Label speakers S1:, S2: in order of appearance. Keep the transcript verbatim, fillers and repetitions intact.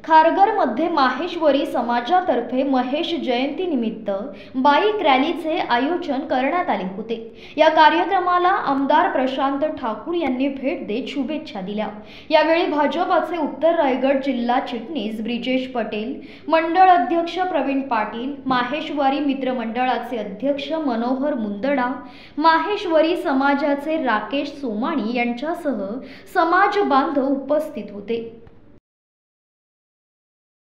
S1: खारघरमध्ये माहेश्वरी समाजातर्फे महेश जयंती निमित्त बाईक रॅलीचे आयोजन करण्यात आले होते। या कार्यक्रमाला आमदार प्रशांत ठाकूर यांनी भेट देत शुभेच्छा दिल्या। यावेळी भाजपचे उत्तर रायगड जिल्हा चिटणीस ब्रिजेश पटेल, मंडळ अध्यक्ष प्रवीण पाटील, माहेश्वरी मित्र मंडळाचे अध्यक्ष मनोहर मुंदडा, माहेश्वरी समाजाचे राकेश सोमाणी यांच्यासह समाज बांधव उपस्थित होते।